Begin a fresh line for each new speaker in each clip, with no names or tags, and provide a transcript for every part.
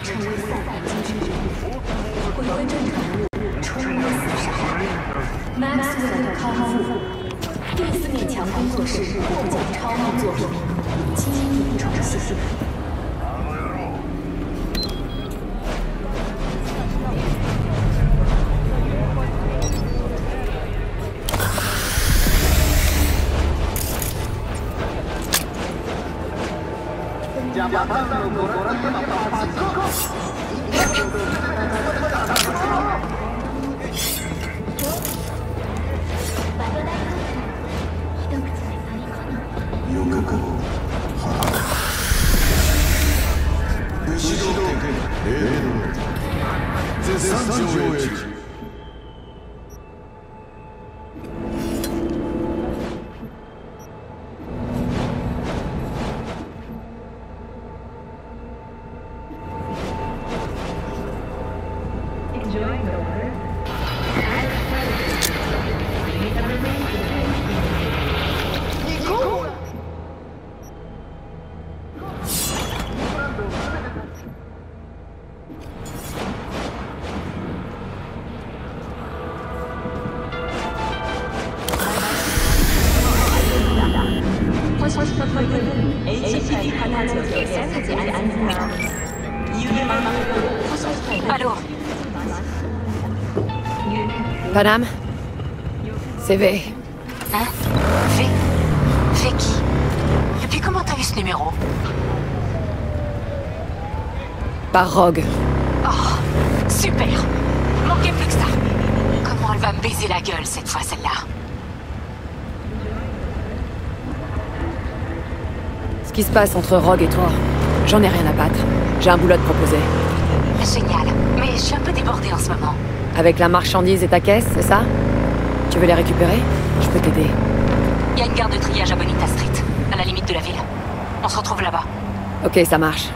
成为赛法机制人，回归正常路，冲为死杀。Max 为了康复，第四面墙工作室获奖超梦作品《基因重现》。
Allô?
Panam? C'est V.
Hein? V? V qui? Et puis comment t'as eu ce numéro?
Par Rogue.
Oh, super! Manquait plus que ça! Comment elle va me baiser la gueule cette fois, celle-là?
Ce qui se passe entre Rogue et toi, j'en ai rien à battre. J'ai un boulot à te proposer.
Génial, mais je suis un peu débordée en ce moment.
Avec la marchandise et ta caisse, c'est ça? Tu veux les récupérer? Je peux t'aider.
Il y a une gare de triage à Bonita Street, à la limite de la ville. On se retrouve là-bas.
Ok, ça marche.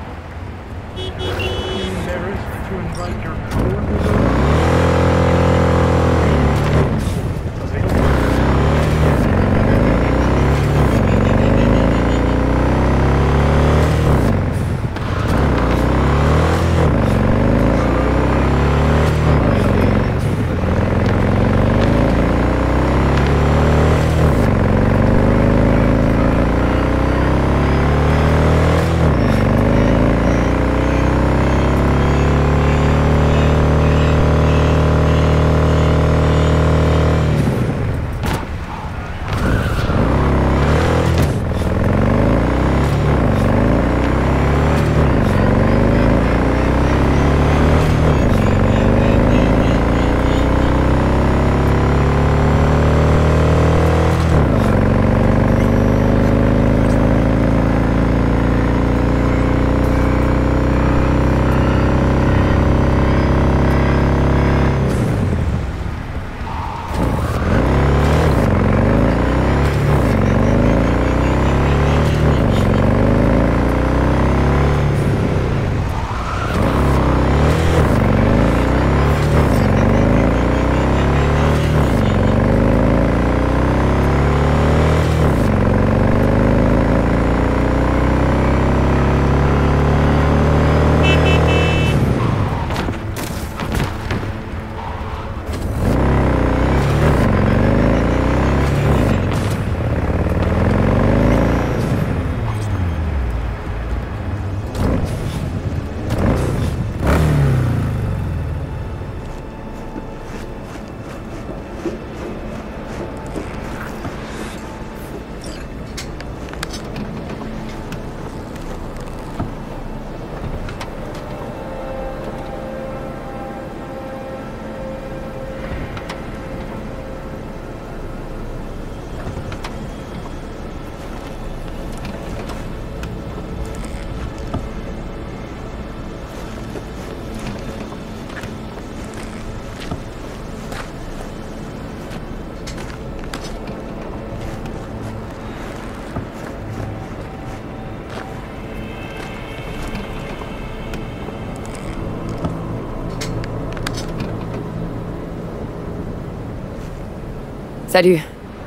Salut.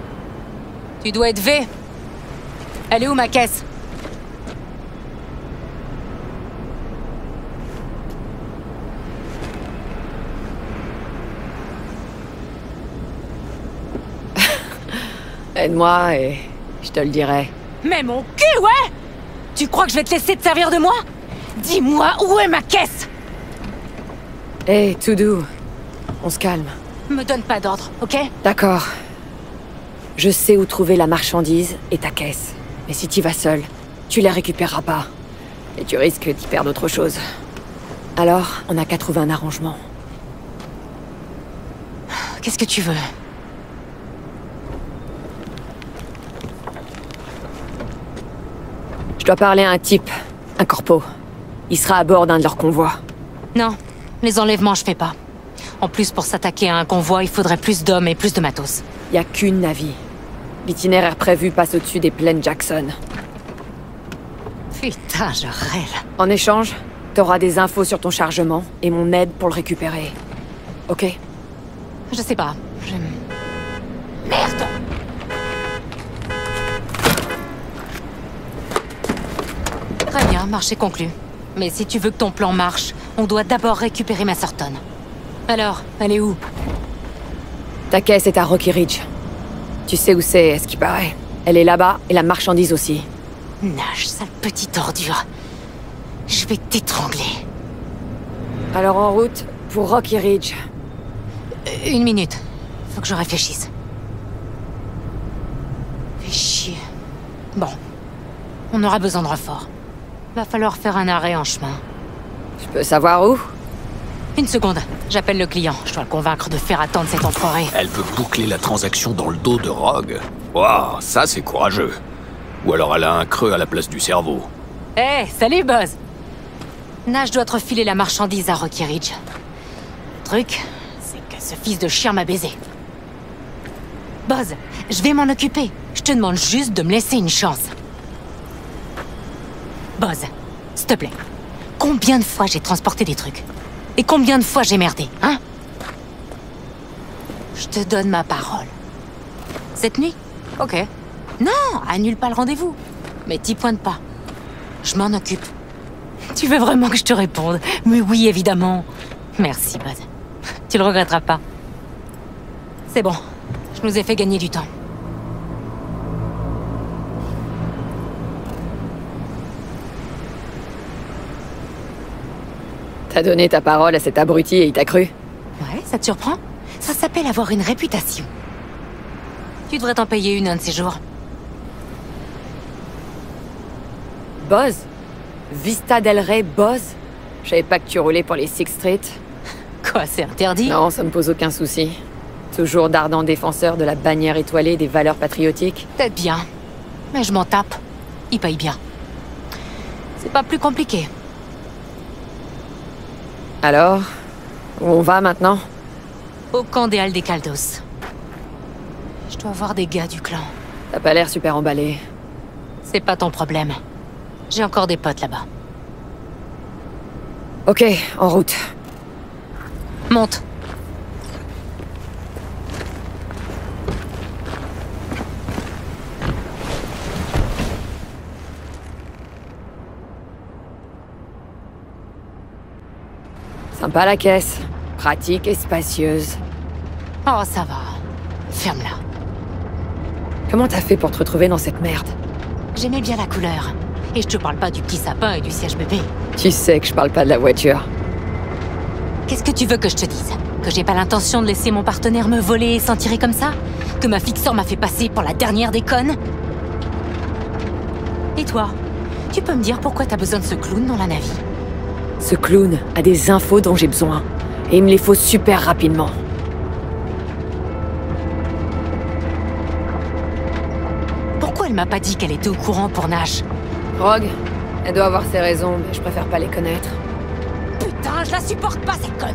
Tu dois être V. Elle est où ma caisse?
Aide-moi et je te le dirai.
Mais mon cul, ouais! Tu crois que je vais te laisser te servir de moi? Dis-moi, où est ma caisse?
Hé, tout doux. On se calme.
Me donne pas d'ordre, ok?
D'accord. Je sais où trouver la marchandise et ta caisse. Mais si tu vas seul, tu les récupéreras pas. Et tu risques d'y perdre autre chose. Alors, on n'a qu'à trouver un arrangement.
Qu'est-ce que tu veux?
Je dois parler à un type, un corpo. Il sera à bord d'un de leurs convois.
Non, les enlèvements, je fais pas. En plus, pour s'attaquer à un convoi, il faudrait plus d'hommes et plus de matos.
Y a qu'une navire. L'itinéraire prévu passe au-dessus des plaines Jackson.
Putain, je rêve.
En échange, t'auras des infos sur ton chargement et mon aide pour le récupérer. Ok?
Je sais pas, Merde! Très bien, marché conclu. Mais si tu veux que ton plan marche, on doit d'abord récupérer ma Sorton. Alors, elle est où?
Ta caisse est à Rocky Ridge. Tu sais où c'est, ce qui paraît. Elle est là-bas, et la marchandise aussi.
Nage, sale petite ordure. Je vais t'étrangler.
Alors en route, pour Rocky Ridge.
Une minute. Faut que je réfléchisse. Fais chier. Bon. On aura besoin de renfort. Va falloir faire un arrêt en chemin.
Je peux savoir où?
Une seconde. J'appelle le client. Je dois le convaincre de faire attendre cet enfoiré.
Elle veut boucler la transaction dans le dos de Rogue. Waouh, ça c'est courageux. Ou alors elle a un creux à la place du cerveau.
Hé, salut Buzz! Nash doit te refiler la marchandise à Rocky Ridge. Le truc, c'est que ce fils de chien m'a baisé. Buzz, je vais m'en occuper. Je te demande juste de me laisser une chance. Buzz, s'il te plaît. Combien de fois j'ai transporté des trucs? Et combien de fois j'ai merdé, hein? Je te donne ma parole. Cette nuit? Ok. Non, annule pas le rendez-vous. Mais t'y pointe pas. Je m'en occupe. Tu veux vraiment que je te réponde? Mais oui, évidemment. Merci, Buzz. Tu le regretteras pas. C'est bon. Je nous ai fait gagner du temps.
T'as donné ta parole à cet abruti et il t'a cru?
Ouais, ça te surprend? Ça s'appelle avoir une réputation. Tu devrais t'en payer une un de ces jours.
Buzz? Vista del Rey Buzz? Je savais pas que tu roulais pour les Sixth Street.
Quoi, c'est interdit?
Non, ça me pose aucun souci. Toujours d'ardents défenseurs de la bannière étoilée des valeurs patriotiques.
Peut-être bien. Mais je m'en tape. Ils payent bien. C'est pas plus compliqué.
Alors, où on va maintenant?
Au camp des Aldecaldos. Je dois voir des gars du clan.
T'as pas l'air super emballé.
C'est pas ton problème. J'ai encore des potes là-bas.
Ok, en route.
Monte.
Sympa la caisse. Pratique et spacieuse.
Oh, ça va. Ferme-la.
Comment t'as fait pour te retrouver dans cette merde?
J'aimais bien la couleur. Et je te parle pas du petit sapin et du siège bébé.
Tu sais que je parle pas de la voiture.
Qu'est-ce que tu veux que je te dise? Que j'ai pas l'intention de laisser mon partenaire me voler et s'en tirer comme ça? Que ma fixeur m'a fait passer pour la dernière des connes? Et toi? Tu peux me dire pourquoi t'as besoin de ce clown dans la navie?
Ce clown a des infos dont j'ai besoin. Et il me les faut super rapidement.
Pourquoi elle m'a pas dit qu'elle était au courant pour Nash?
Rogue, elle doit avoir ses raisons, mais je préfère pas les connaître.
Putain, je la supporte pas, cette conne!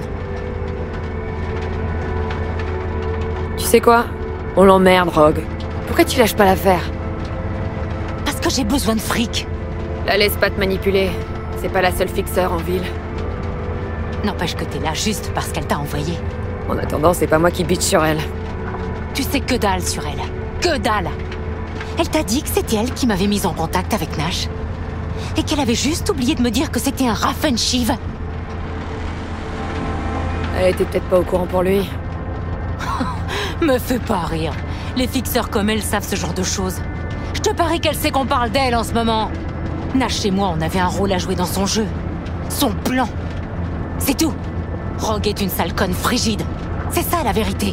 Tu sais quoi? On l'emmerde, Rogue. Pourquoi tu lâches pas l'affaire?
Parce que j'ai besoin de fric.
La laisse pas te manipuler. C'est pas la seule fixeur en ville.
N'empêche que t'es là juste parce qu'elle t'a envoyé.
En attendant, c'est pas moi qui bitch sur elle.
Tu sais que dalle sur elle. Que dalle! Elle t'a dit que c'était elle qui m'avait mise en contact avec Nash. Et qu'elle avait juste oublié de me dire que c'était un Raffenschiv.
Elle était peut-être pas au courant pour lui.
Me fais pas rire. Les fixeurs comme elle savent ce genre de choses. Je te parie qu'elle sait qu'on parle d'elle en ce moment. Nash et moi, on avait un rôle à jouer dans son jeu. Son plan. C'est tout. Rogue est une sale conne frigide. C'est ça la vérité.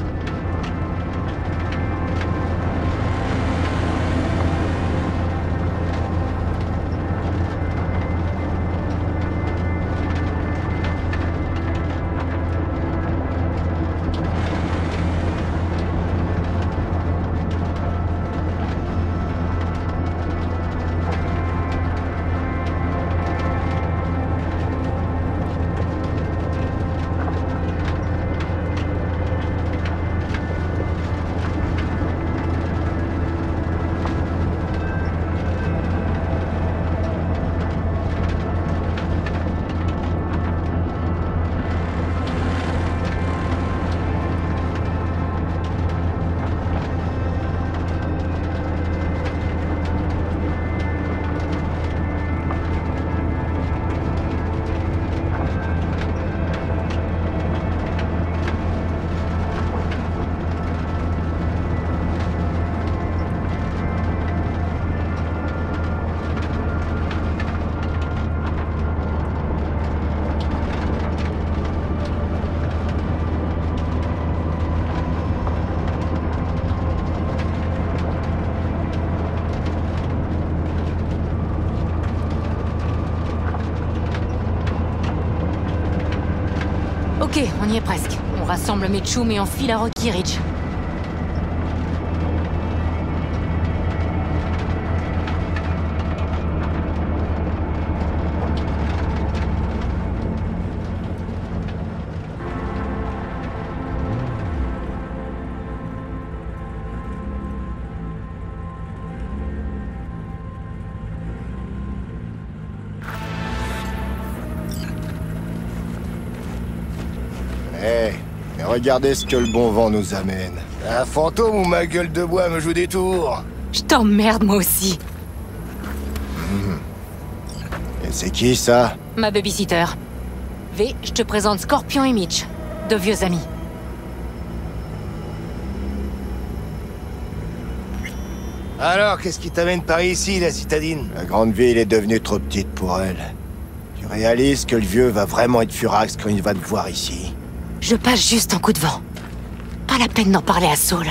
Ok, on y est presque. On rassemble mes tchoums et on file à Rocky Ridge.
Et regardez ce que le bon vent nous amène. Un fantôme ou ma gueule de bois me joue des tours?
Je t'emmerde moi aussi.
Et c'est qui ça?
Ma babysitter. V, je te présente Scorpion et Mitch. De vieux amis.
Alors, qu'est-ce qui t'amène par ici, la citadine? La grande ville est devenue trop petite pour elle. Tu réalises que le vieux va vraiment être furax quand il va te voir ici.
Je passe juste un coup de vent. Pas la peine d'en parler à Saul.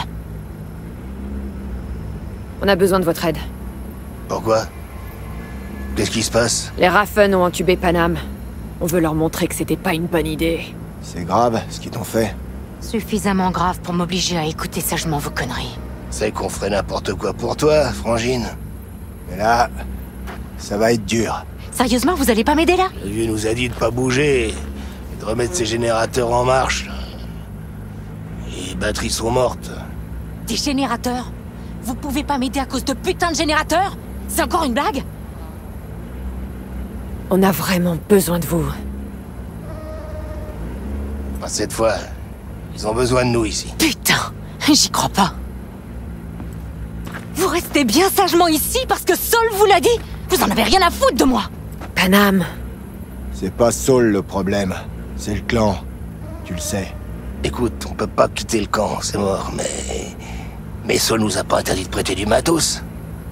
On a besoin de votre aide.
Pourquoi? Qu'est-ce qui se passe?
Les Raffen ont entubé Panam. On veut leur montrer que c'était pas une bonne idée.
C'est grave, ce qu'ils t'ont fait.
Suffisamment grave pour m'obliger à écouter sagement vos conneries.
C'est qu'on ferait n'importe quoi pour toi, Frangine. Mais là, ça va être dur.
Sérieusement, vous allez pas m'aider là?
Le vieux nous a dit de pas bouger, et de remettre ses générateurs en marche. Les batteries sont mortes.
Des générateurs? Vous pouvez pas m'aider à cause de putain de générateurs? C'est encore une blague?
On a vraiment besoin de vous.
Pas cette fois. Ils ont besoin de nous ici.
Putain, j'y crois pas. Vous restez bien sagement ici parce que Saul vous l'a dit? Vous en avez rien à foutre de moi!
Panam.
C'est pas Saul le problème. C'est le clan. Tu le sais. Écoute, on peut pas quitter le camp, c'est mort, mais... Mais Saul nous a pas interdit de prêter du matos.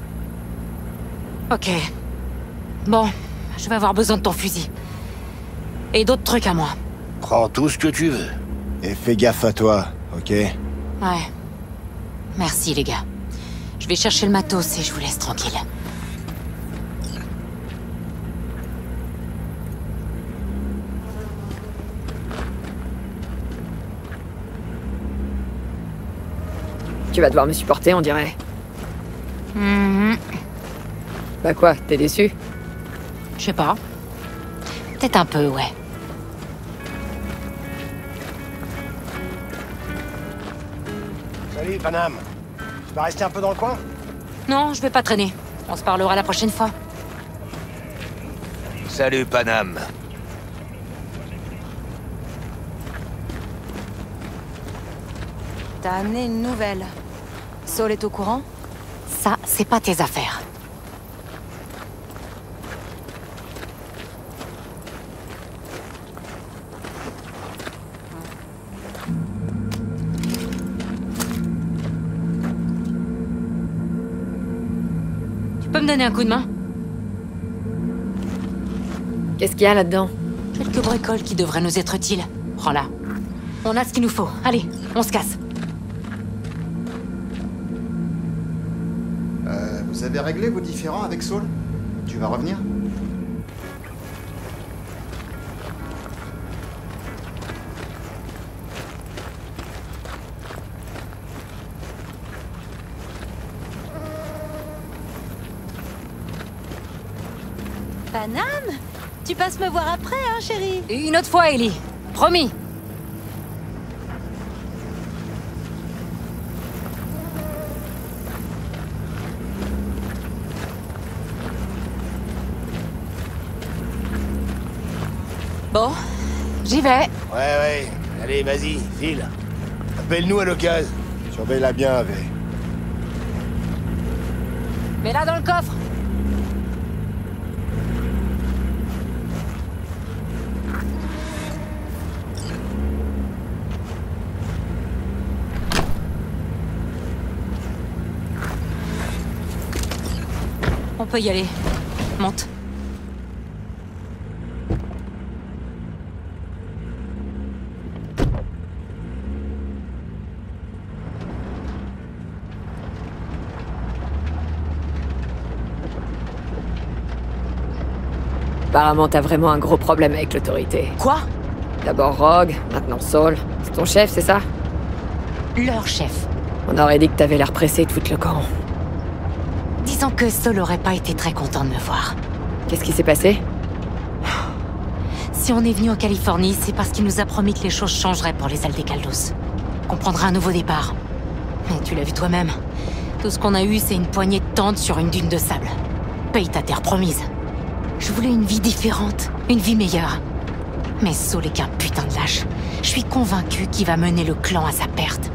Ok. Bon, je vais avoir besoin de ton fusil. Et d'autres trucs à moi.
Prends tout ce que tu veux. Et fais gaffe à toi, ok?
Ouais. Merci les gars. Je vais chercher le matos et je vous laisse tranquille.
Tu vas devoir me supporter, on dirait. Bah quoi, t'es déçu?
Je sais pas. Peut-être un peu, ouais.
Salut, Panam. Tu vas rester un peu dans le coin?
Non, je vais pas traîner. On se parlera la prochaine fois.
Salut, Panam.
T'as amené une nouvelle. Saul est au courant?
Ça, c'est pas tes affaires. peux me donner un coup de main?
Qu'est-ce qu'il y a là-dedans?
Quelques bricoles qui devraient nous être utiles. Prends-la. On a ce qu'il nous faut. Allez, on se casse.
Vous avez réglé vos différends avec Saul? Tu vas revenir?
Panam? Tu passes me voir après, hein, chérie?
Une autre fois, Ellie. Promis. Bon, j'y vais.
Ouais. Allez, vas-y, file. Appelle-nous à l'occasion.
Surveille-la bien, V.
Mets-la dans le coffre. On peut y aller. Monte.
Apparemment, t'as vraiment un gros problème avec l'autorité.
Quoi?
D'abord Rogue, maintenant Saul. C'est ton chef, c'est ça?
Leur chef.
On aurait dit que t'avais l'air pressé de foutre le camp.
Disons que Saul aurait pas été très content de me voir.
Qu'est-ce qui s'est passé?
Si on est venu en Californie, c'est parce qu'il nous a promis que les choses changeraient pour les Aldecaldos. Qu'on prendra un nouveau départ. Mais tu l'as vu toi-même. Tout ce qu'on a eu, c'est une poignée de tentes sur une dune de sable. Paye ta terre promise. Je voulais une vie différente, une vie meilleure. Mais Saul est qu'un putain de lâche. Je suis convaincu qu'il va mener le clan à sa perte.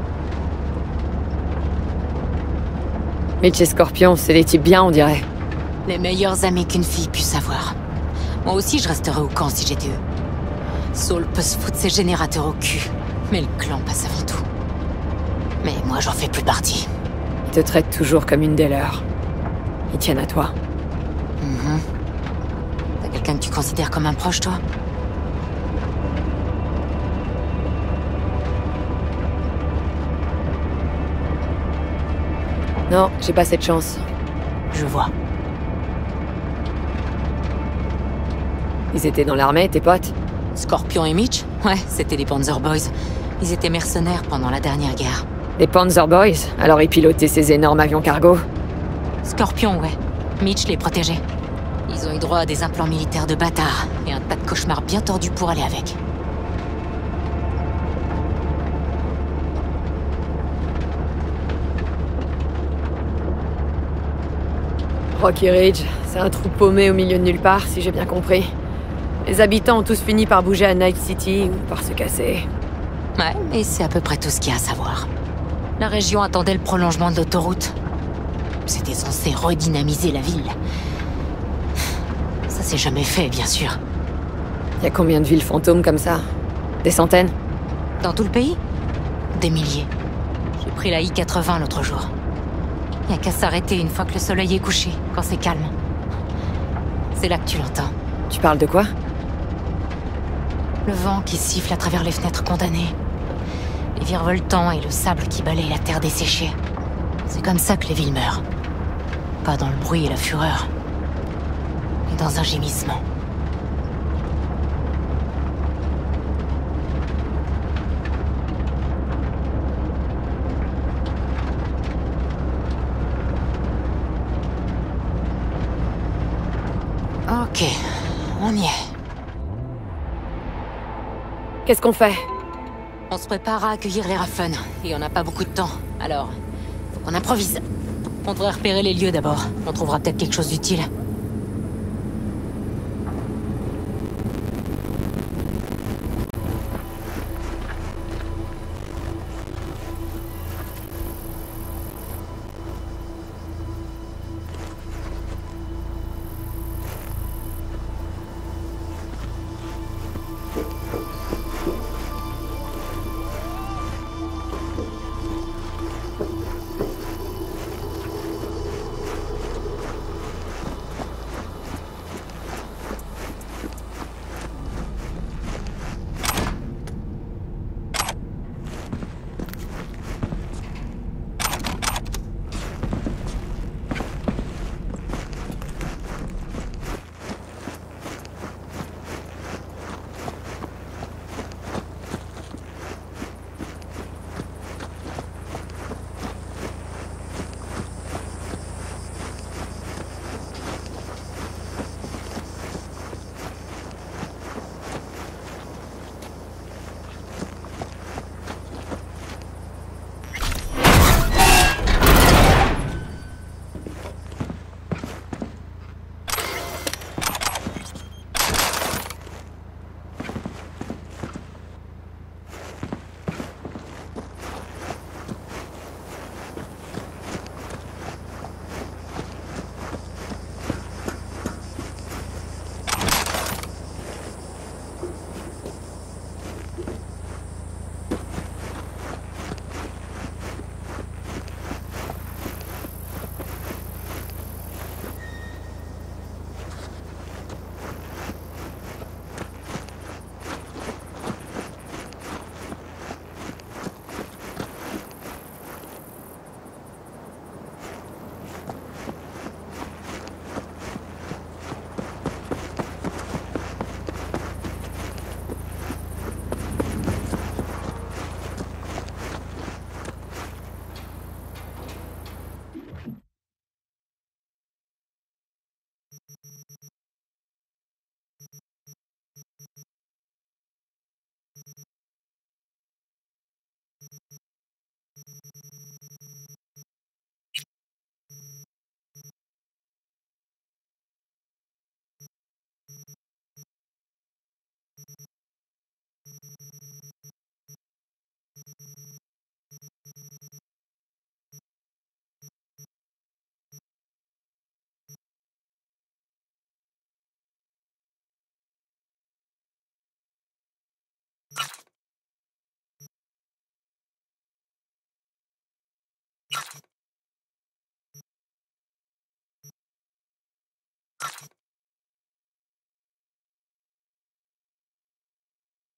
Mitch et Scorpion, c'est des types bien, on dirait.
Les meilleurs amis qu'une fille puisse avoir. Moi aussi, je resterais au camp si j'étais eux. Saul peut se foutre ses générateurs au cul, mais le clan passe avant tout. Mais moi, j'en fais plus partie.
Ils te traitent toujours comme une des leurs. Ils tiennent à toi.
T'as quelqu'un que tu considères comme un proche, toi?
Non, j'ai pas cette chance.
Je vois.
Ils étaient dans l'armée, tes potes?
Scorpion et Mitch? Ouais, c'était des Panzer Boys. Ils étaient mercenaires pendant la dernière guerre.
Des Panzer Boys? Alors ils pilotaient ces énormes avions cargo?
Scorpion, ouais. Mitch les protégeait. Ils ont eu droit à des implants militaires de bâtards et un tas de cauchemars bien tordus pour aller avec.
Rocky Ridge, c'est un trou paumé au milieu de nulle part, si j'ai bien compris. Les habitants ont tous fini par bouger à Night City ou par se casser.
Ouais, et c'est à peu près tout ce qu'il y a à savoir. La région attendait le prolongement de l'autoroute. C'était censé redynamiser la ville. Ça s'est jamais fait, bien sûr.
Y a combien de villes fantômes comme ça? Des centaines?
Dans tout le pays? Des milliers. J'ai pris la I-80 l'autre jour. Y a qu'à s'arrêter une fois que le soleil est couché, quand c'est calme. C'est là que tu l'entends.
Tu parles de quoi?
Le vent qui siffle à travers les fenêtres condamnées. Les virevoltants et le sable qui balaye la terre desséchée. C'est comme ça que les villes meurent. Pas dans le bruit et la fureur, mais dans un gémissement. Ok, on y est.
Qu'est-ce qu'on fait?
On se prépare à accueillir les Raffen, et on n'a pas beaucoup de temps, alors faut qu'on improvise. On devrait repérer les lieux d'abord, on trouvera peut-être quelque chose d'utile.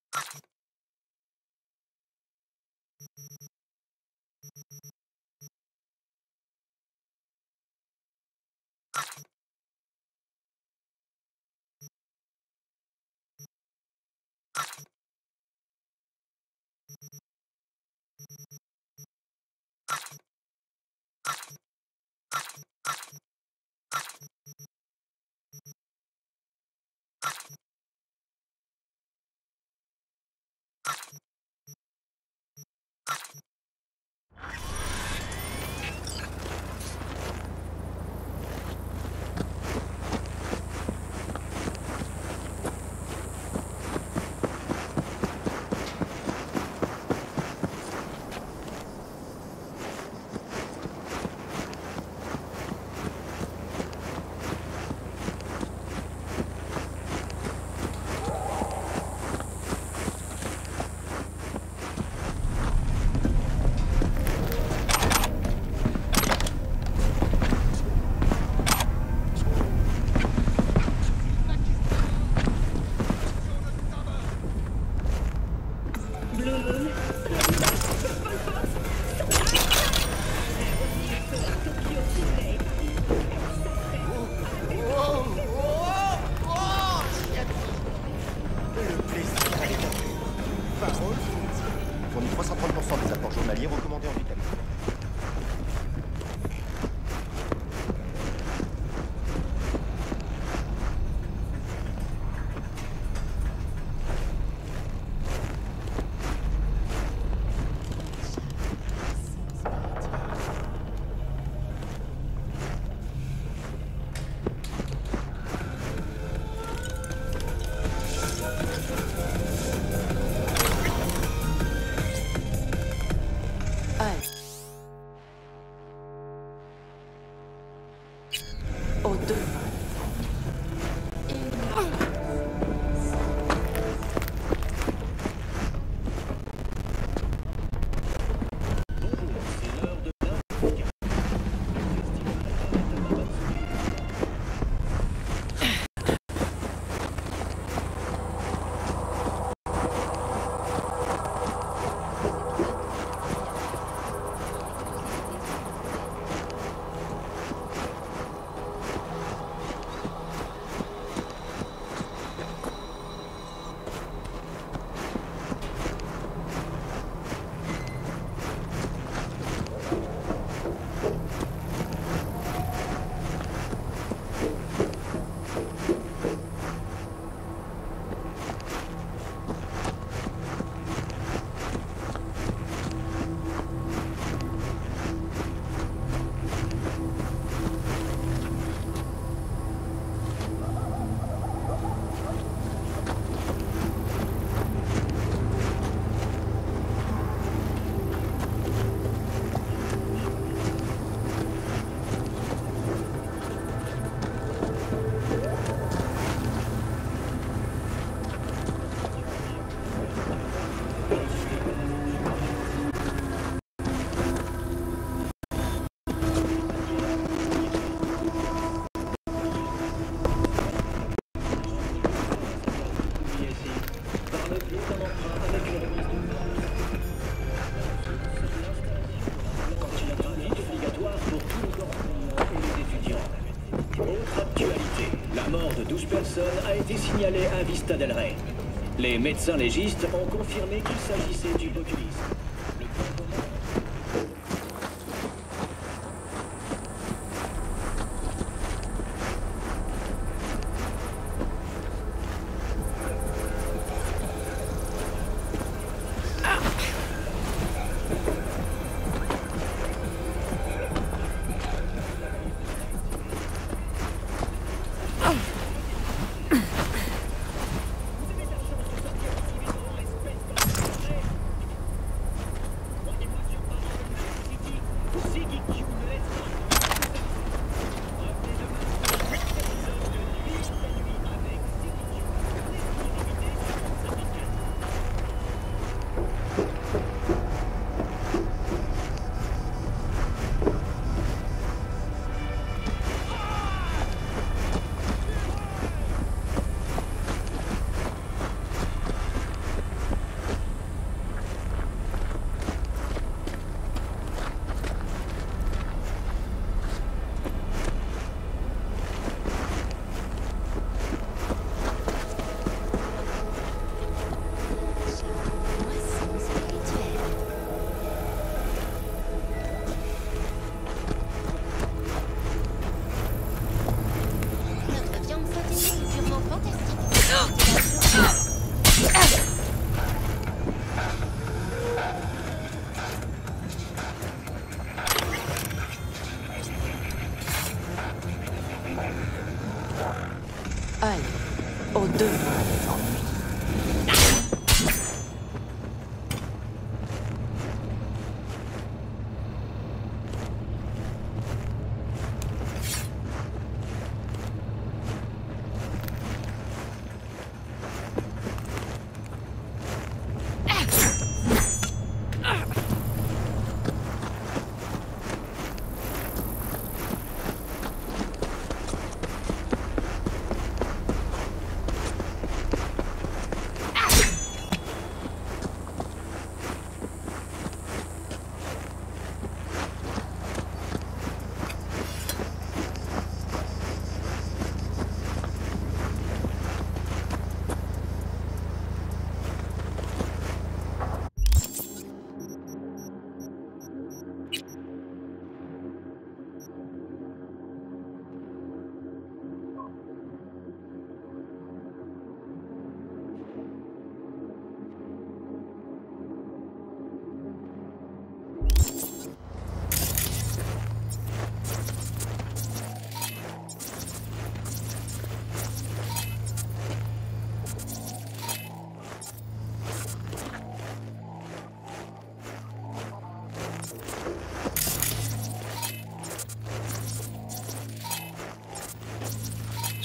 Fournit 330% des apports journaliers recommandés en vitamines.
A été signalé à Vista del Rey. Les médecins légistes ont confirmé qu'il s'agissait du botulisme.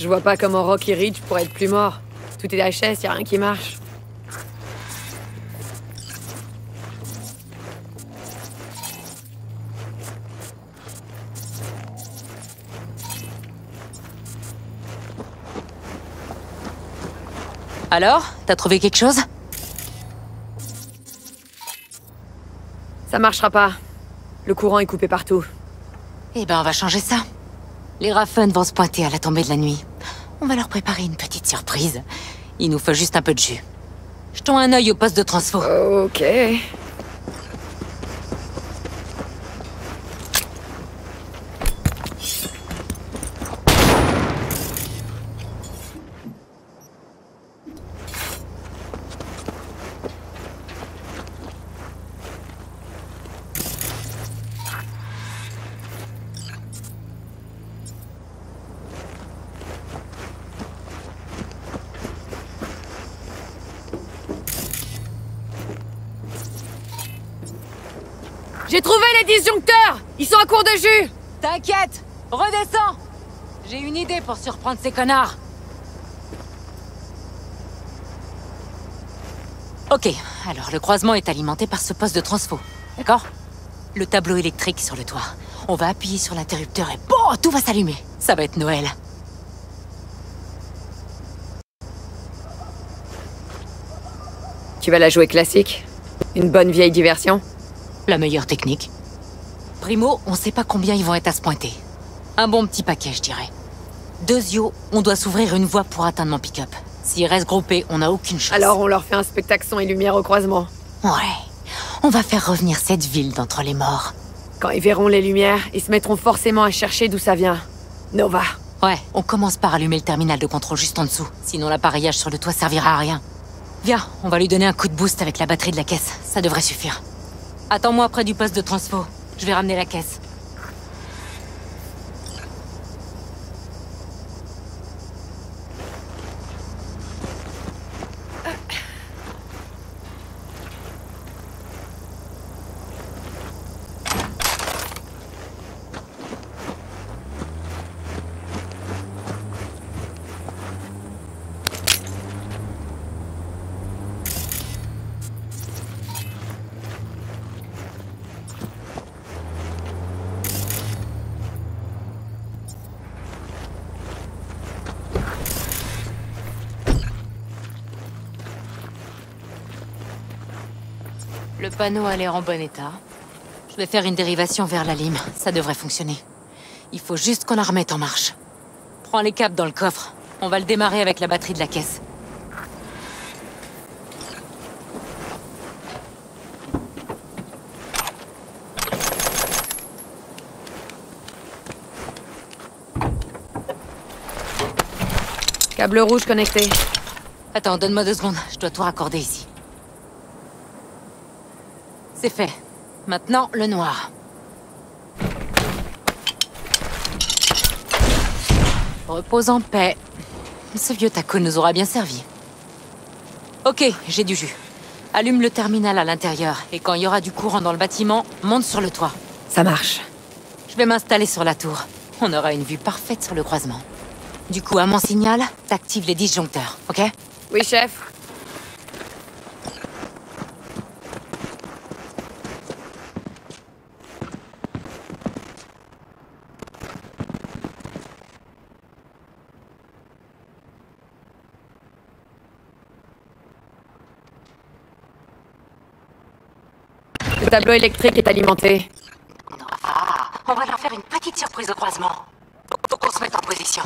Je vois pas comment Rocky Ridge pourrait être plus mort. Tout est HS, y a rien qui marche.
Alors, t'as trouvé quelque chose?
Ça marchera pas. Le courant est coupé partout.
Eh ben, on va changer ça. Les Raffen vont se pointer à la tombée de la nuit. On va leur préparer une petite surprise. Il nous faut juste un peu de jus. Jetons un œil au poste de transfo.
Ok. J'ai trouvé les disjoncteurs! Ils sont à court de jus!
T'inquiète! Redescends! J'ai une idée pour surprendre ces connards. Ok, alors le croisement est alimenté par ce poste de transfo, d'accord? Le tableau électrique sur le toit. On va appuyer sur l'interrupteur et bon, tout va s'allumer. Ça va être Noël.
Tu vas la jouer classique? Une bonne vieille diversion?
La meilleure technique. Primo, on sait pas combien ils vont être à se pointer. Un bon petit paquet, je dirais. Deuxio, on doit s'ouvrir une voie pour atteindre mon pick-up. S'ils restent groupés, on n'a aucune chance.
Alors on leur fait un spectacle son et lumière au croisement.
Ouais. On va faire revenir cette ville d'entre les morts.
Quand ils verront les lumières, ils se mettront forcément à chercher d'où ça vient. Nova.
Ouais, on commence par allumer le terminal de contrôle juste en dessous. Sinon l'appareillage sur le toit servira à rien. Viens, on va lui donner un coup de boost avec la batterie de la caisse. Ça devrait suffire. Attends-moi près du poste de transfo. Je vais ramener la caisse. Le panneau a l'air en bon état. Je vais faire une dérivation vers la lime. Ça devrait fonctionner. Il faut juste qu'on la remette en marche. Prends les câbles dans le coffre. On va le démarrer avec la batterie de la caisse.
Câble rouge connecté.
Attends, donne-moi 2 secondes. Je dois tout raccorder ici. C'est fait. Maintenant, le noir. Repose en paix. Ce vieux taco nous aura bien servi. Ok, j'ai du jus. Allume le terminal à l'intérieur, et quand il y aura du courant dans le bâtiment, monte sur le toit.
Ça marche.
Je vais m'installer sur la tour. On aura une vue parfaite sur le croisement. Du coup, à mon signal, t'actives les disjoncteurs, ok?
Oui, chef. Le tableau électrique est alimenté.
Ah, on va leur faire une petite surprise au croisement. Faut qu'on se mette en position.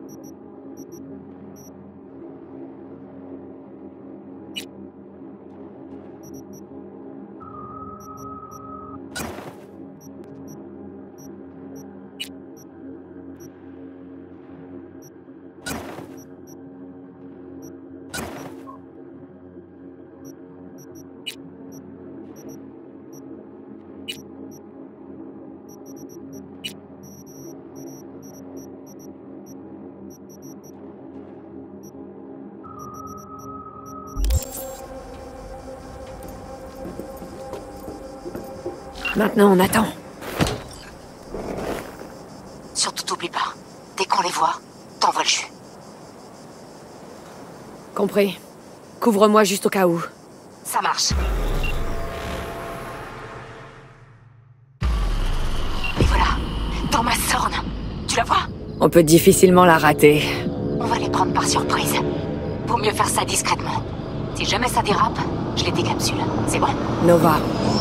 Maintenant, on attend.
Surtout t'oublie pas. Dès qu'on les voit, t'envoies le jus.
Compris. Couvre-moi juste au cas où.
Ça marche. Et voilà, dans ma sorne. Tu la vois?
On peut difficilement la rater.
On va les prendre par surprise. Vaut mieux faire ça discrètement. Si jamais ça dérape, je les décapsule. C'est bon?
Nova.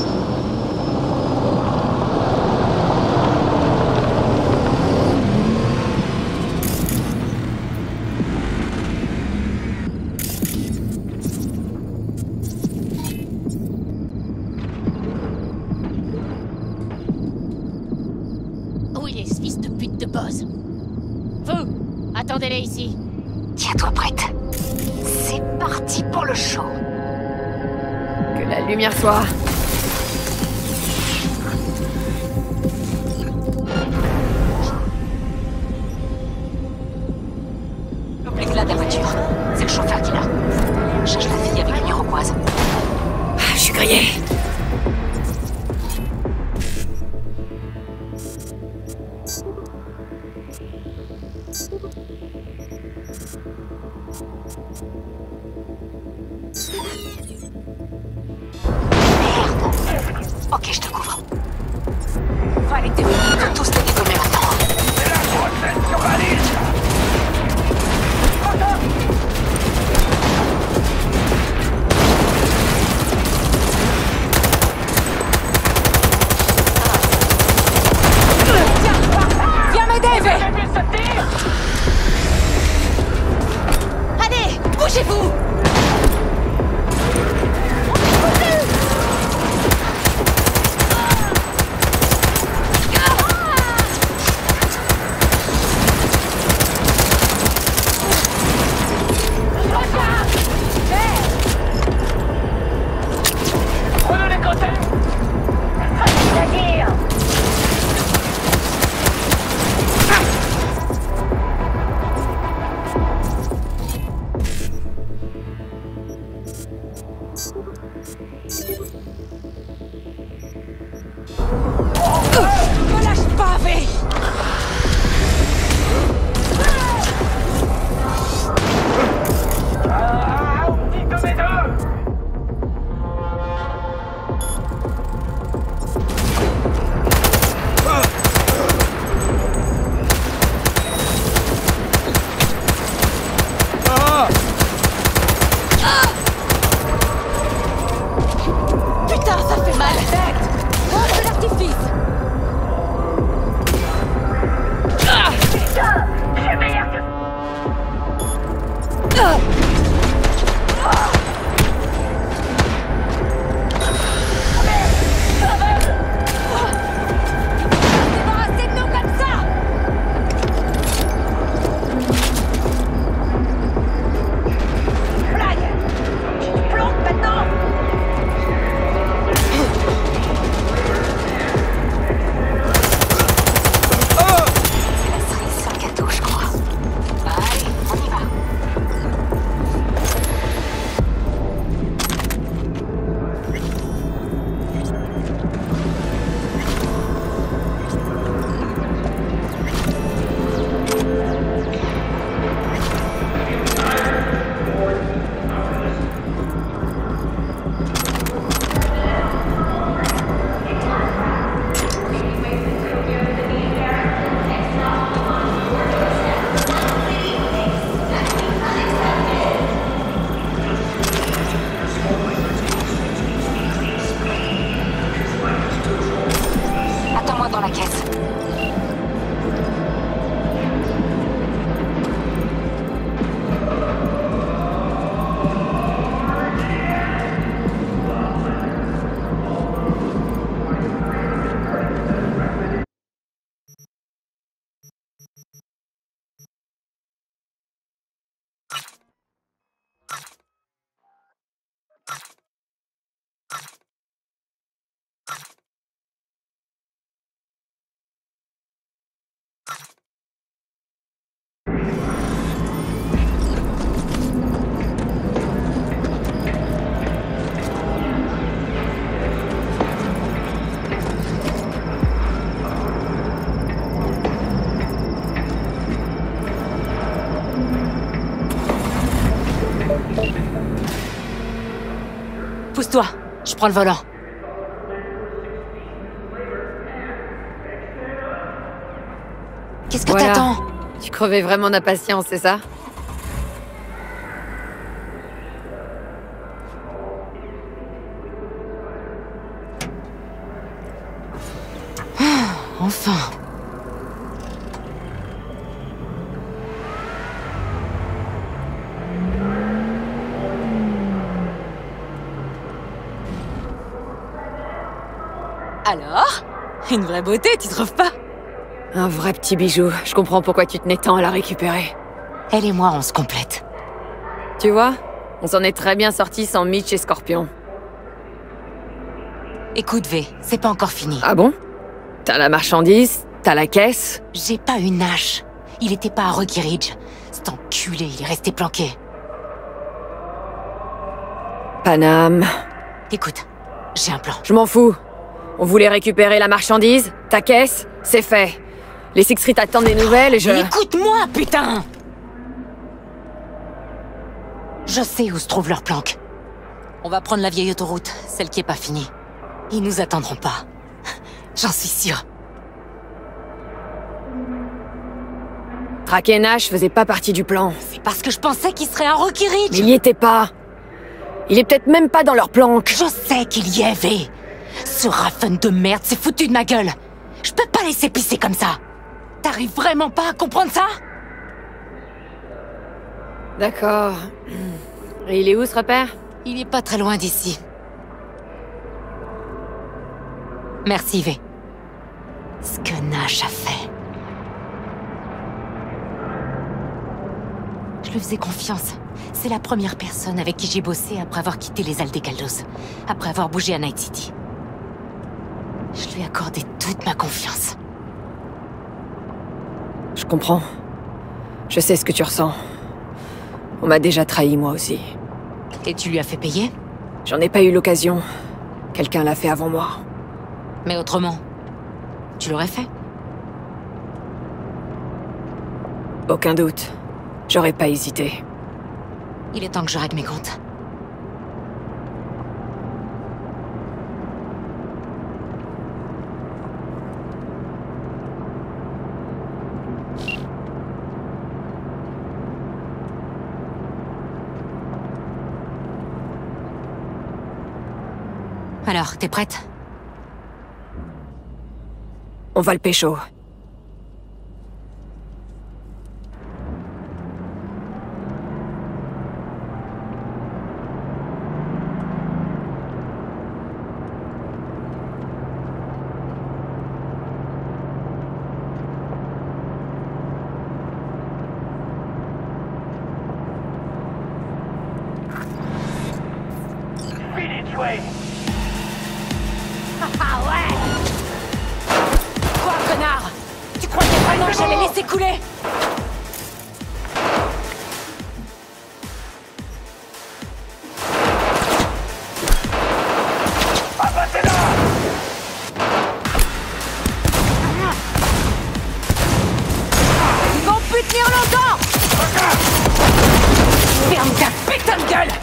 Où il est, ce fils de pute de boss? Vous, attendez-les ici.
Tiens-toi prête. C'est parti pour le show.
Que la lumière soit.
L'éclat de la voiture. C'est le chauffeur qui l'a. Cherche la fille avec une iroquoise.
Ah, je suis grillé.
Ok, je te couvre. Va les débrouiller, tous les dégommer maintenant.
C'est la grosse tête sur la liste.
Viens m'aider, V.
Allez, bougez-vous!
Pousse-toi, je prends le volant. Qu'est-ce que
Voilà.
t'attends?
Tu crevais vraiment d'impatience, c'est ça?
Enfin. Alors? Une vraie beauté, tu trouves pas?
Un vrai petit bijou. Je comprends pourquoi tu tenais tant à la récupérer.
Elle et moi, on se complète.
Tu vois? On s'en est très bien sortis sans Mitch et Scorpion.
Écoute, V, c'est pas encore fini.
Ah bon? T'as la marchandise, t'as la caisse.
J'ai pas une hache. Il était pas à Rocky Ridge. Cet enculé, il est resté planqué.
Paname.
Écoute, j'ai un plan.
Je m'en fous. On voulait récupérer la marchandise, ta caisse, c'est fait. Les Six Street attendent des nouvelles et je...
Écoute-moi, putain! Je sais où se trouve leur planque. On va prendre la vieille autoroute, celle qui est pas finie. Ils nous attendront pas. J'en suis sûre.
Traquer Nash faisait pas partie du plan.
C'est parce que je pensais qu'il serait à Rocky Ridge.
Mais il y était pas. Il est peut-être même pas dans leur planque.
Je sais qu'il y est, V. Ce Raffen de merde s'est foutu de ma gueule. Je peux pas laisser pisser comme ça. T'arrives vraiment pas à comprendre ça?
D'accord. Et il est où ce repère?
Il est pas très loin d'ici. Merci, V. Ce que Nash a fait. Je lui faisais confiance. C'est la première personne avec qui j'ai bossé après avoir quitté les Aldecaldos. Après avoir bougé à Night City. Je lui ai accordé toute ma confiance.
Je comprends. Je sais ce que tu ressens. On m'a déjà trahi, moi aussi.
Et tu lui as fait payer?
J'en ai pas eu l'occasion. Quelqu'un l'a fait avant moi.
Mais autrement, tu l'aurais fait?
Aucun doute. J'aurais pas hésité.
Il est temps que je règle mes comptes. Alors, t'es prête?
On va le pécho.
Ah ouais! Quoi, connard? Tu croyais vraiment que j'allais laisser couler? Ils vont plus tenir longtemps! Ferme ta putain de gueule!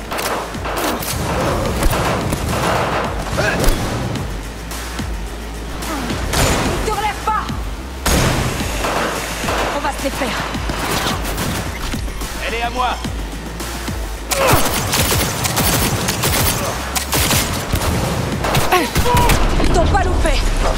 Te relève pas! On va se les faire.
Elle est à moi.
Ils t'ont pas loupé.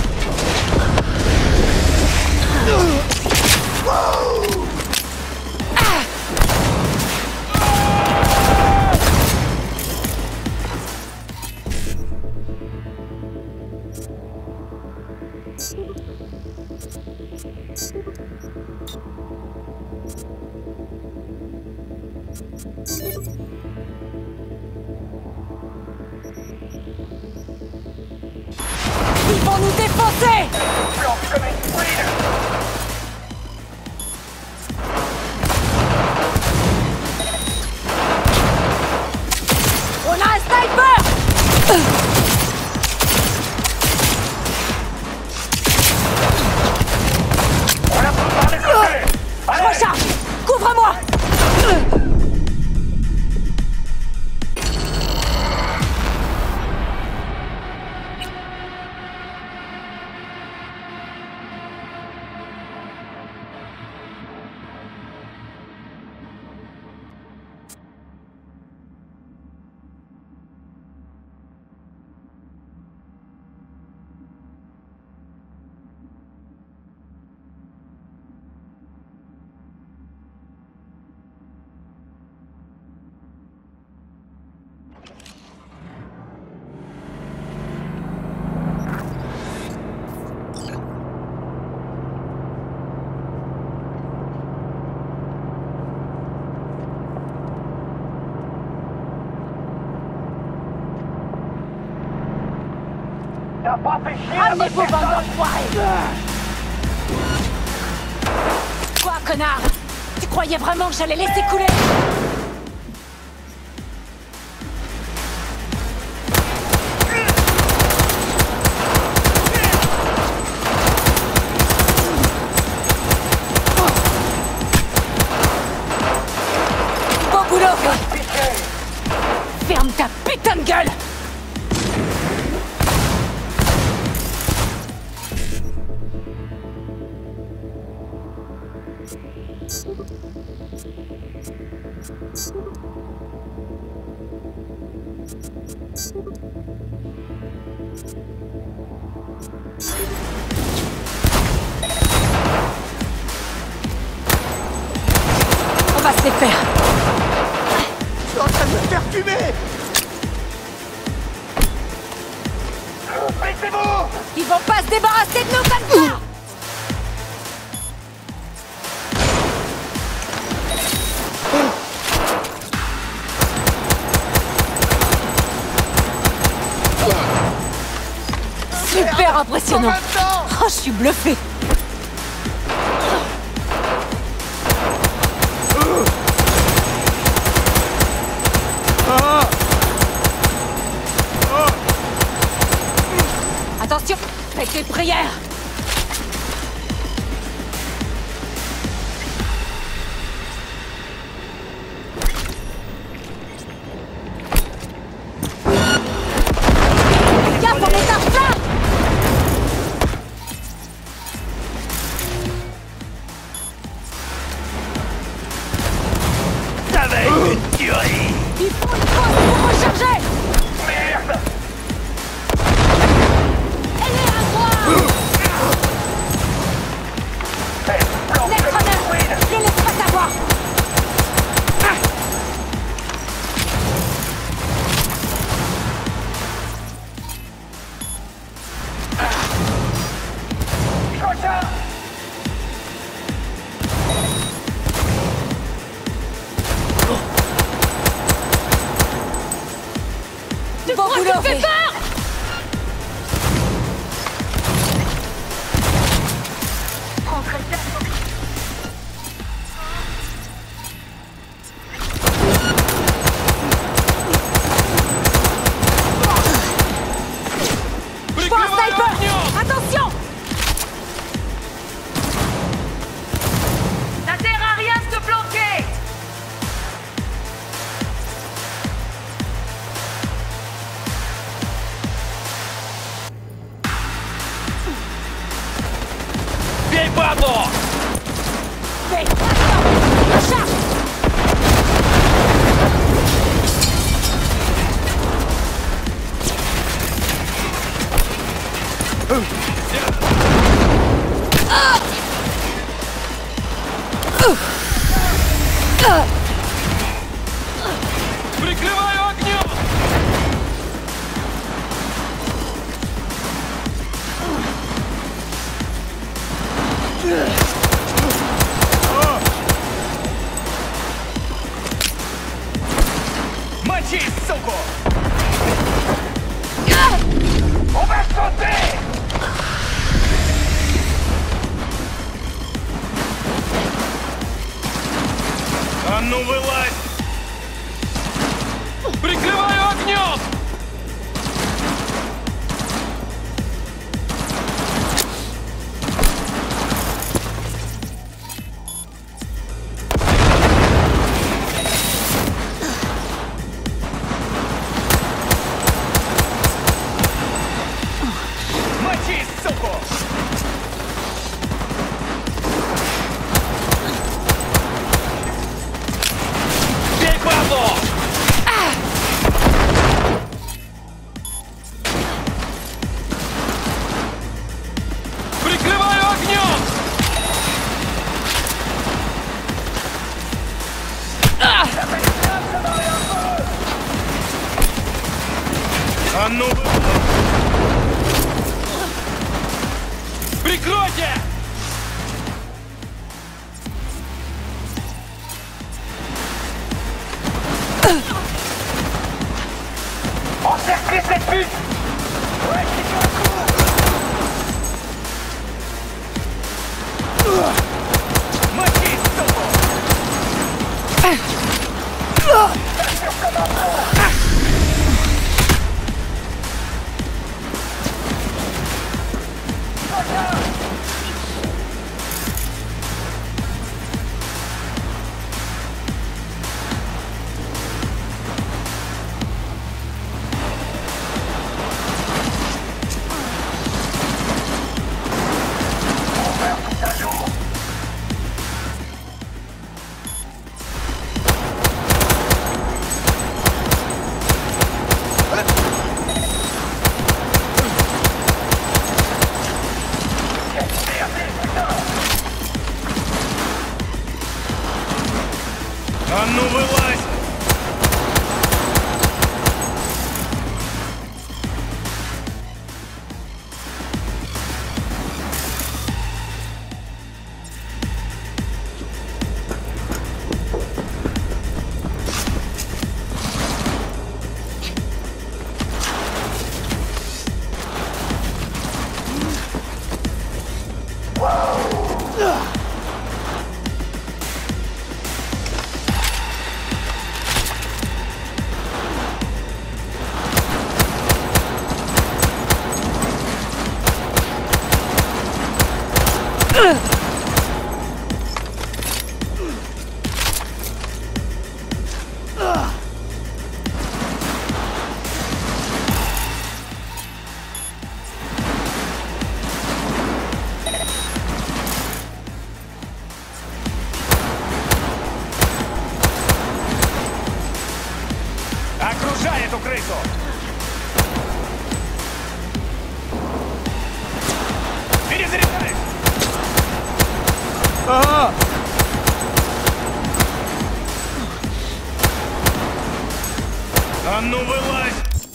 Ils vont nous défoncer! On a un sniper! Je recharge! Couvre-moi! Amenez vos bandes d'enfoirés! Quoi, connard? Tu croyais vraiment que j'allais laisser couler? Bon boulot, fait! Ferme ta putain de gueule! On va se les faire.
Je suis en train de me faire fumer. Baissez-vous!
Ils vont pas se débarrasser de nous comme ça! Super impressionnant! Oh, je suis bluffé! Attention! Faites tes prières! Gaffe, on est en flamme!
Ça va être une tuerie!
Il faut une pause pour recharger!
Merde!
Elle est à moi! Netrunner! Ne laisse pas savoir! Bon boulot, tu me fais peur! Je vois un sniper! Attention! Ça sert à rien de se planquer!
Viens pas à bord!
Fais attention! Recharge!
Прикрываю огнем! Мочи, суку! On va sauter! А ну вылазь! Прикрываю огнем! Мочи, суку! Бей бабу! Прикрываю огнем! А ну! Прикройте! Encerclez cette pute! Ouais, c'est
А ну вылазь! Окружай эту крысу! Перезаряжай! Ага! А ну вылазь!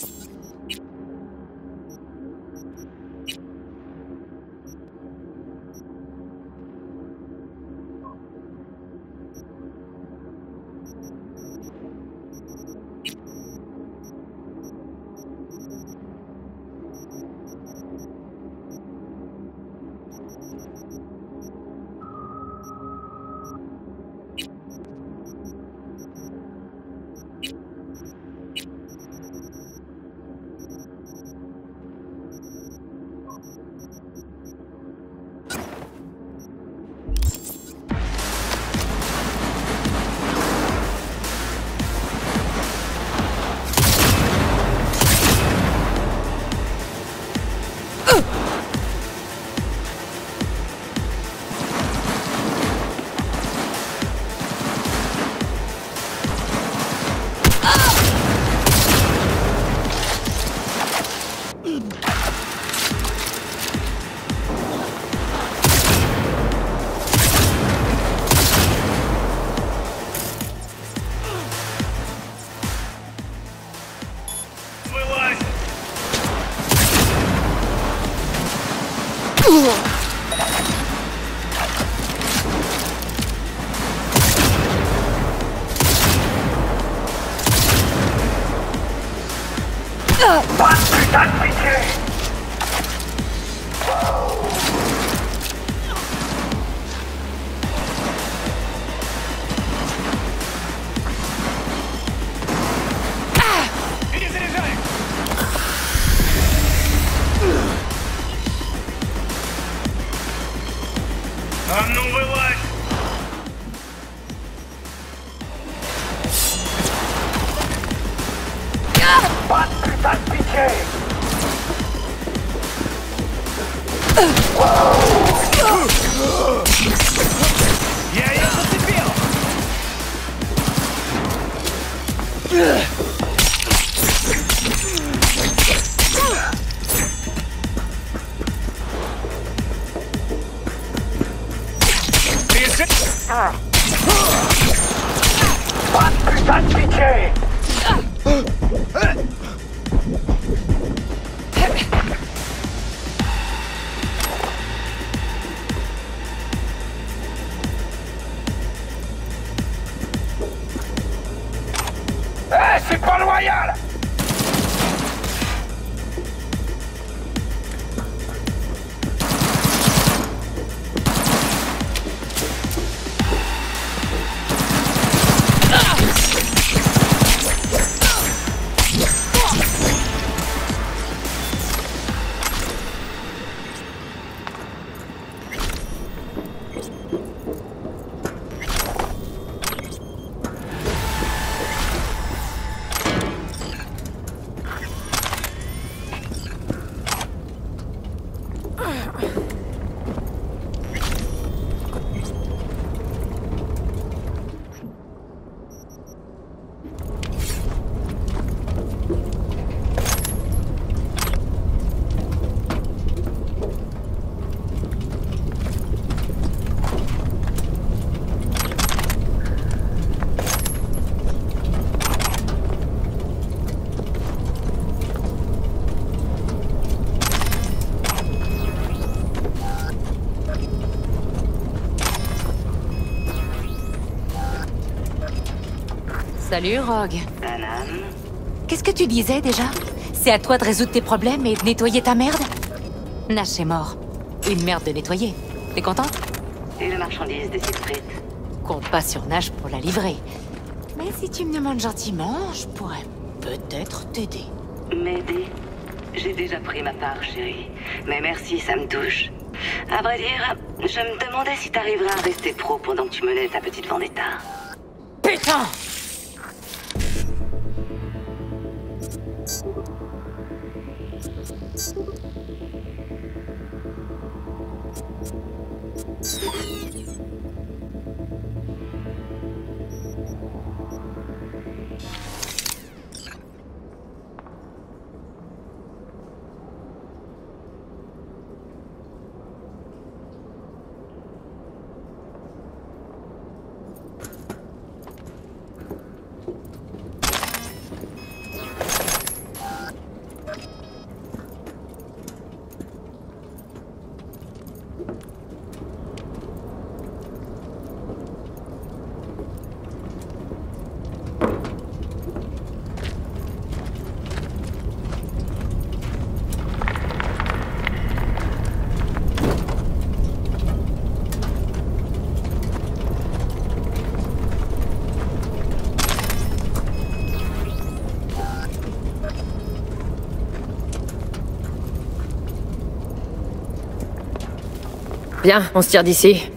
А ну вылазь! Подпитать печей! Я ее зацепил! Подпитать печей! C'est pas loyal!
Salut, Rogue.
Panam.
Qu'est-ce que tu disais, déjà? C'est à toi de résoudre tes problèmes et de nettoyer ta merde? Nash est mort. Une merde de nettoyer. T'es content?
Et la marchandise des Siegfried?
Compte pas sur Nash pour la livrer. Mais si tu me demandes gentiment, je pourrais peut-être t'aider.
M'aider? J'ai déjà pris ma part, chérie. Mais merci, ça me touche. À vrai dire, je me demandais si t'arriverais à rester pro pendant que tu menais ta petite vendetta.
Putain!
Bien, on se tire d'ici.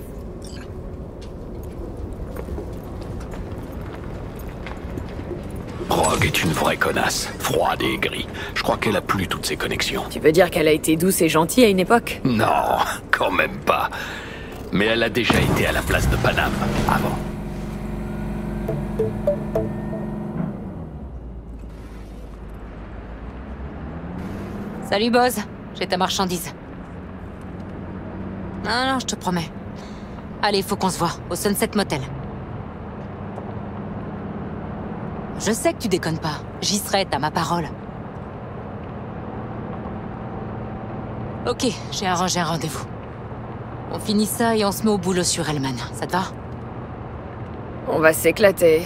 Rogue est une vraie connasse, froide et aigrie. Je crois qu'elle a plus toutes ses connexions.
Tu veux dire qu'elle a été douce et gentille à une époque?
Non, quand même pas. Mais elle a déjà été à la place de Panam, avant.
Salut, Boz. J'ai ta marchandise. Non, je te promets. Allez, faut qu'on se voit, au Sunset Motel. Je sais que tu déconnes pas. J'y serai, t'as ma parole. Ok, j'ai arrangé un rendez-vous. On finit ça et on se met au boulot sur Hellman. Ça te va?
On va s'éclater.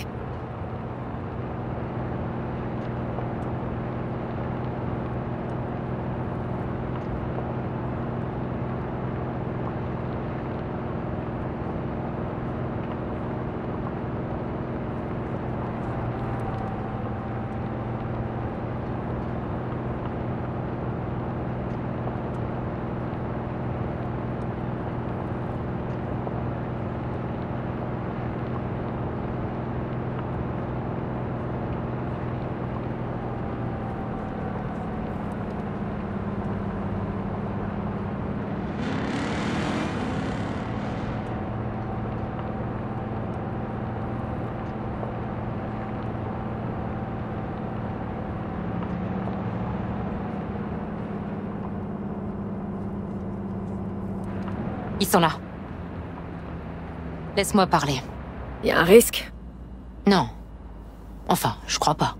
Ils sont là. Laisse-moi parler.
Y a un risque?
Non. Enfin, je crois pas.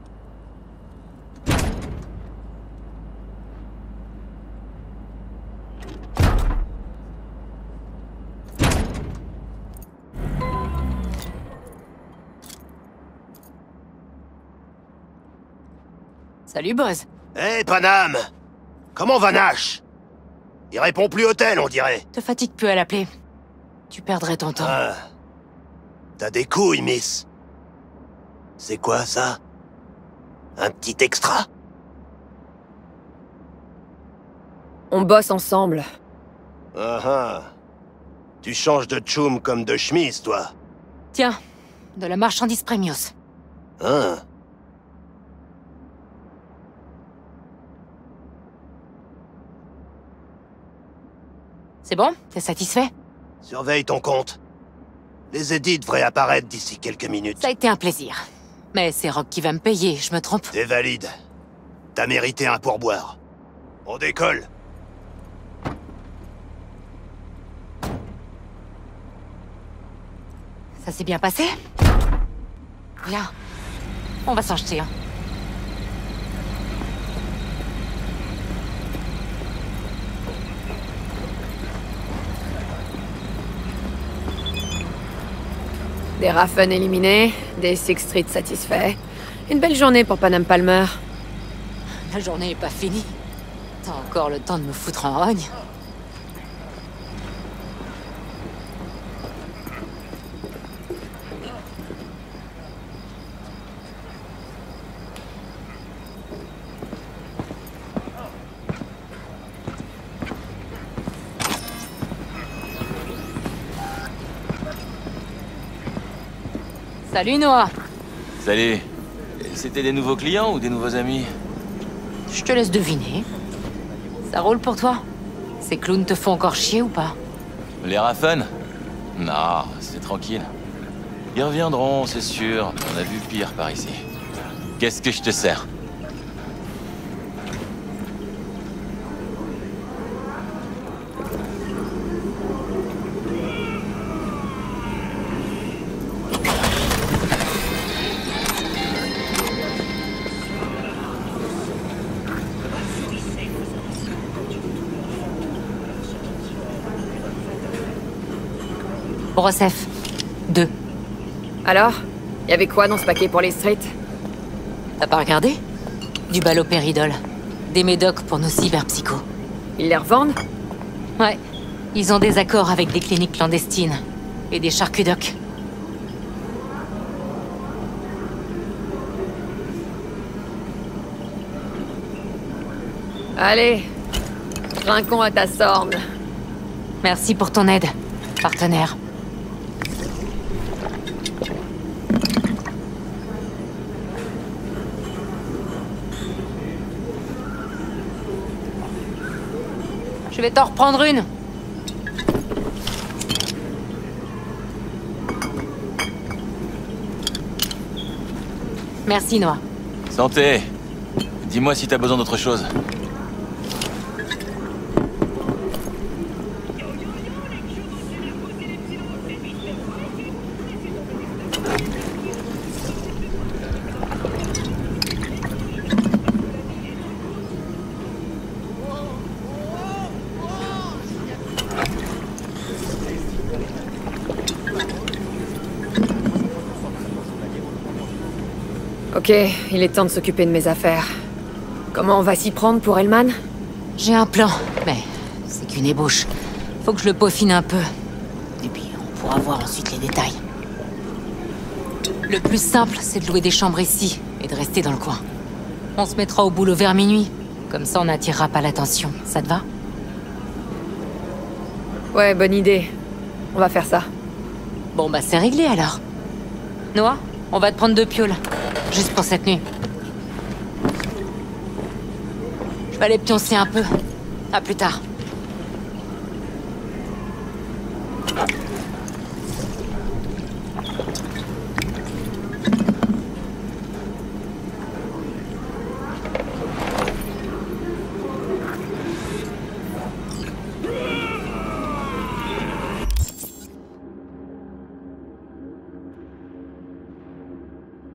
Salut, Boz.
Hé, Panam! Comment va Nash? Il répond plus au tel, on dirait.
Te fatigue plus à l'appeler. Tu perdrais ton temps.
Ah. T'as des couilles, miss. C'est quoi, ça? Un petit extra?
On bosse ensemble.
Ah ah. Tu changes de tchoum comme de chemise, toi.
Tiens, de la marchandise Premios.
Hein?
C'est bon? T'es satisfait?
Surveille ton compte. Les édits devraient apparaître d'ici quelques minutes.
Ça a été un plaisir. Mais c'est Rogue qui va me payer, je me trompe?
T'es valide. T'as mérité un pourboire. On décolle.
Ça s'est bien passé? Viens. On va s'en jeter, hein.
Des Raffen éliminés, des Sixth Street satisfaits. Une belle journée pour Panam Palmer.
La journée est pas finie. T'as encore le temps de me foutre en rogne. Salut Noah.
Salut. C'était des nouveaux clients ou des nouveaux amis?
Je te laisse deviner. Ça roule pour toi? Ces clowns te font encore chier ou pas?
Les Raffen? Non, c'est tranquille. Ils reviendront, c'est sûr. On a vu pire par ici. Qu'est-ce que je te sers?
Brosef. 2.
Alors? Y avait quoi dans ce paquet pour les streets?
T'as pas regardé? Du balopéridol. Des médocs pour nos cyberpsychos.
Ils les revendent?
Ouais. Ils ont des accords avec des cliniques clandestines. Et des charcudocs.
Allez, trinquons à ta sorne.
Merci pour ton aide, partenaire. Je vais t'en reprendre une. Merci, Noah.
Santé. Dis-moi si t'as besoin d'autre chose.
Ok, il est temps de s'occuper de mes affaires. Comment on va s'y prendre pour Hellman?
J'ai un plan, mais c'est qu'une ébauche. Faut que je le peaufine un peu. Et puis, on pourra voir ensuite les détails. Le plus simple, c'est de louer des chambres ici et de rester dans le coin. On se mettra au boulot vers minuit. Comme ça, on n'attirera pas l'attention. Ça te va?
Ouais, bonne idée. On va faire ça.
Bon, bah c'est réglé alors. Noah, on va te prendre 2 pioles. Juste pour cette nuit. Je vais aller pioncer un peu. À plus tard.